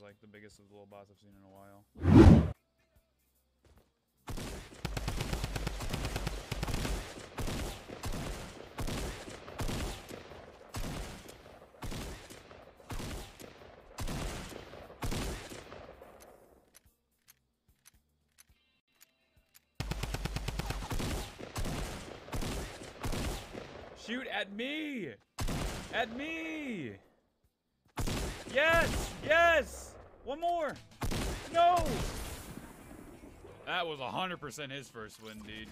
like the biggest of the little bots I've seen in a while. Shoot at me! At me! Yes! Yes! One more! No! That was 100% his first win, dude.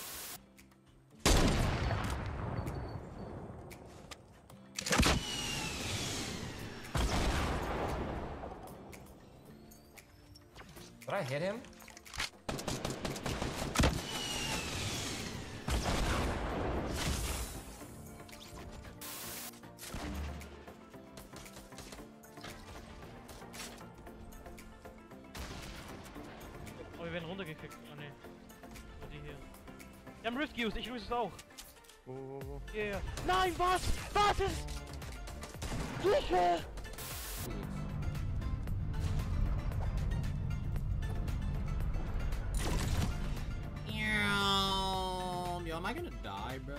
Did I hit him? Oh, wir werden runtergekickt. Oh ne. Die hier. Wir haben Rift used, ich use es auch. Wo? Yeah. Nein, was? Was ist? Sicher! Yo, am I gonna die, bro?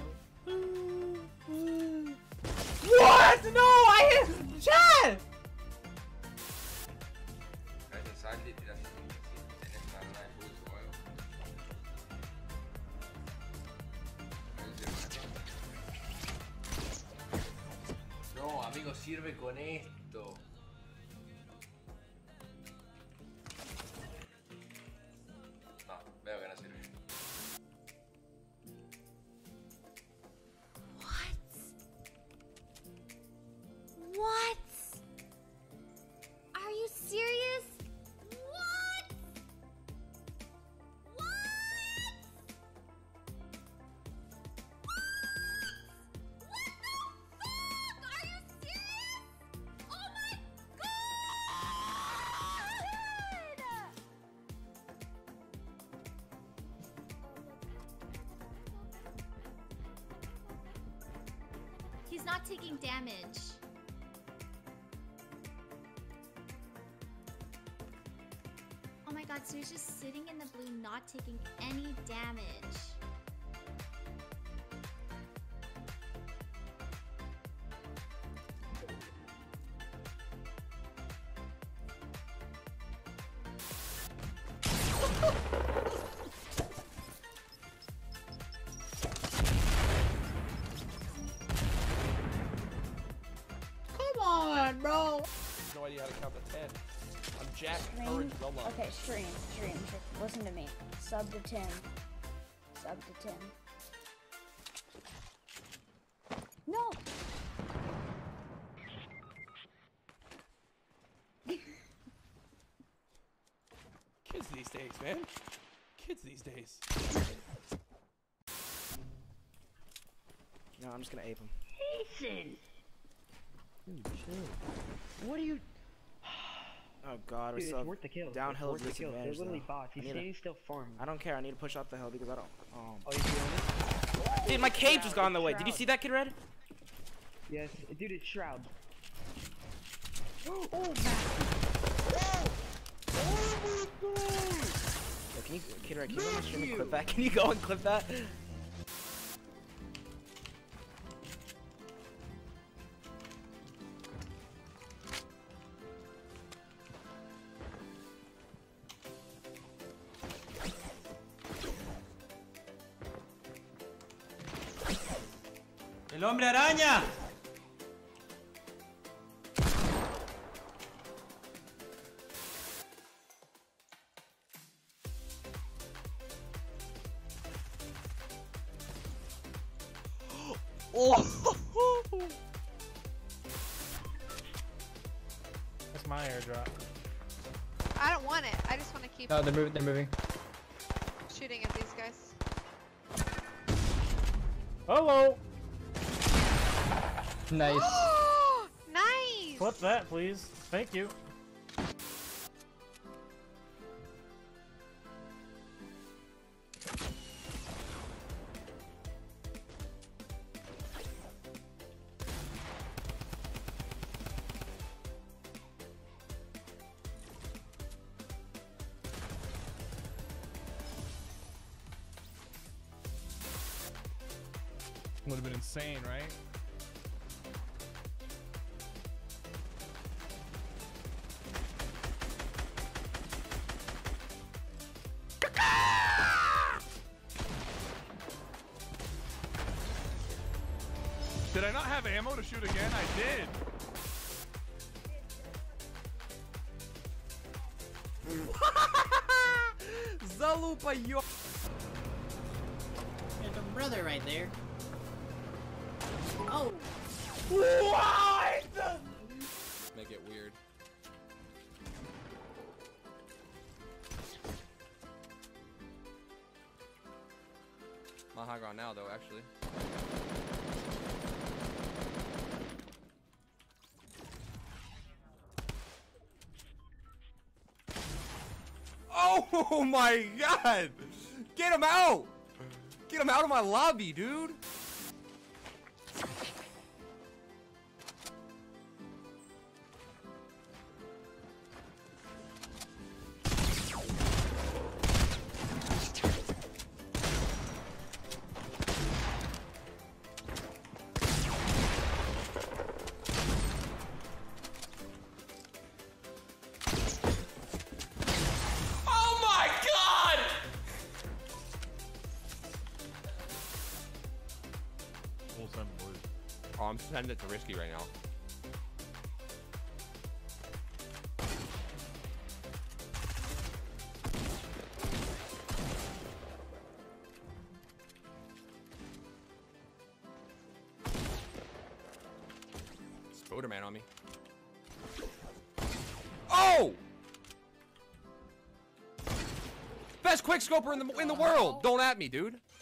What? No, I hit Chad! No, amigo, sirve con esto. No, veo que no sirve. What? Are you serious? What? What? What the fuck? Are you serious? Oh my god! He's not taking damage. Oh my god, so he's just sitting in the blue, not taking any damage. Come on, bro. No idea how to count to 10. I'm Jack Stream. Courage Zilla. Okay, stream. Listen to me. Sub to 10. Sub to 10. No! Kids these days, man. Kids these days. No, I'm just gonna ape him. Jason! Dude, chill. What are you... Oh god, Dude, we're it's worth the kill. downhill It's worth the kill. They're disadvantage. literally Though. bots. He's standing still farming. I don't care. I need to push up the hill because I don't. Oh, you feel me? Dude, my cage just got in the way. Did you see that, Kid Red? Yes, dude, it's Shroud. Oh man! Oh my god! Yo, can you, Kid Red, can you go on my stream and clip that? Can you go and clip that? ¡El hombre araña! Oh! That's my airdrop. I don't want it. I just want to keep Oh, they're moving. They're moving. shooting at these guys. Hello! Nice. Nice! Flip that, please. Thank you. Would have been insane, right? Did I not have ammo to shoot again? I did. Залупа, ё... There's a brother right there. Oh! What? Make it weird. My high ground now, though, actually. Oh my god! Get him out! Get him out of my lobby, dude! Oh, I'm sending it to Risky right now. Spider-Man on me. Oh! Best quickscoper in the world! Don't at me, dude.